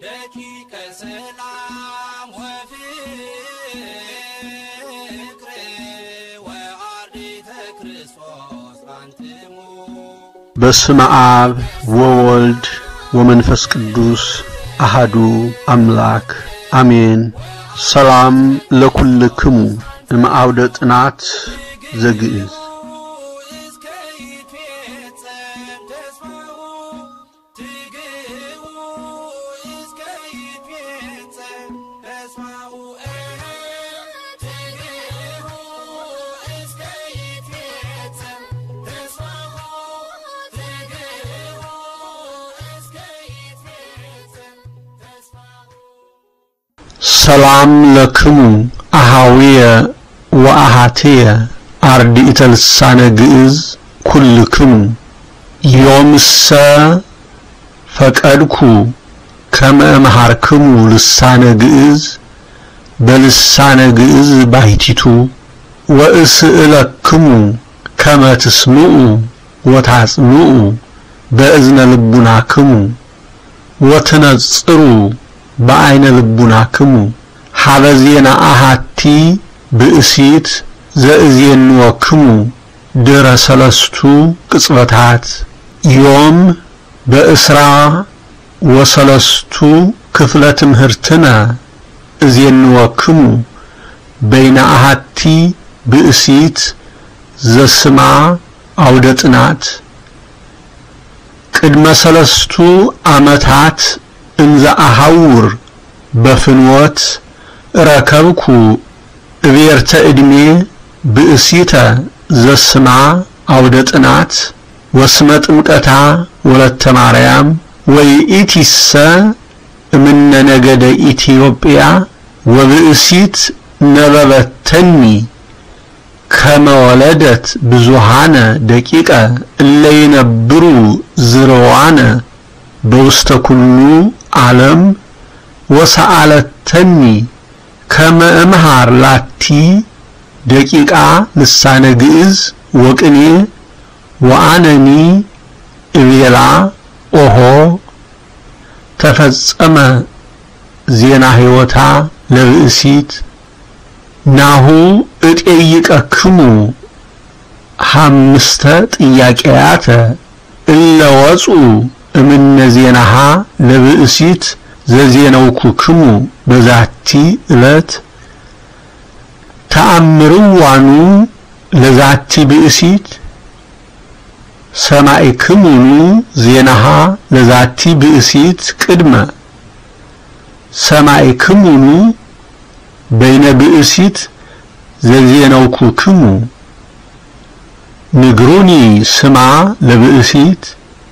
ደቂቀ ሰላም ወፍቅር ወአርዲተ ክርስቶስ አንትሙ በስመ አብ ወወልድ ወመንፈስ ቅዱስ አሐዱ አምላክ አሜን። ሰላም ለኩልክሙ እምአውደ ጥናት ዘግእዝ ሰላም ለክሙ አሃዊየ ወአሃትየ አርዲተ ልሳነ ግእዝ ኩልክሙ ዮምሰ ፈቀድኩ ከመ እምሃርክሙ ልሳነ ግእዝ በልሳነ ግእዝ ባሕቲቱ ወእስእለክሙ ከመ ትስምዑ ወታጽምዑ በእዝነ ልቡናክሙ ወትነጽሩ በአይነ ልቡናክሙ ሐበዜና አሃቲ ብእሲት ዘእዜንወክሙ ድረ ሰለስቱ ቅጽበታት ዮም በእስራ ወሰለስቱ ክፍለ ትምህርትነ እዜንወክሙ በይነ አሃቲ ብእሲት ዘስማ አውደ ጥናት ቅድመ ሰለስቱ ዓመታት እንዘ አሐውር በፍንወት ረከብኩ እቤርተ ዕድሜ ብእሲተ ዘስማ አውደ ጥናት ወስመ ጥምቀታ ወለተ ማርያም ወይእቲሰ እምነ ነገደ ኢትዮጵያ ወብእሲት ነበበተኒ ከመ ወለደት ብዙሃነ ደቂቀ እለ ይነብሩ ዝርዋነ በውስተ ኩሉ ዓለም ወሰአለተኒ ከመ እምሃር ላቲ ደቂቃ ልሳነ ግእዝ ወቅኔ ወአነኒ እቤላ ኦሆ ተፈጸመ ዜና ሕይወታ ለብእሲት ናሁ እጠይቀክሙ ሐምስተ ጥያቄያተ እለ ወፁ እምነ ዜናሃ ለብእሲት ዘዜነውኩክሙ በዛቲ ዕለት ተአምርዋኑ ለዛቲ ብእሲት ሰማዕክሙኑ ዜናሃ ለዛቲ ብእሲት ቅድመ ሰማዕክሙኑ በይነ ብእሲት ዘዜነውኩክሙ ንግሩኒ ስማ ለብእሲት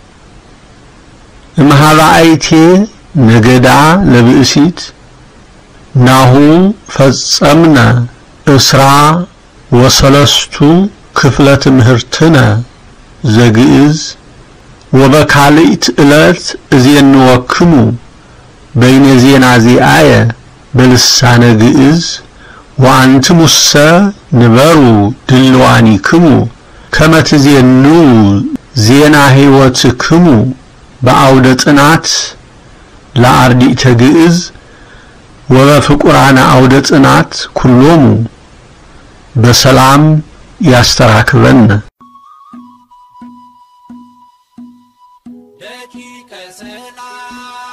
እምሃባይቴ ነገዳ ለብእሲት ናሁ ፈጸምነ እስራ ወሰለስቱ ክፍለ ትምህርትነ ዘግእዝ ወበካልእት ዕለት እዜንወክሙ በይነ ዜና ዚአየ በልሳነ ግእዝ ወአንትሙሰ ንበሩ ድልዋኒክሙ ከመ ትዜኑ ዜና ሕይወትክሙ በአውደ ጥናት ለአርዲተ ግእዝ ወበፍቁራነ አውደ ጥናት ኩሎሙ በሰላም ያስተራክበን። ደቂቀ ሰላም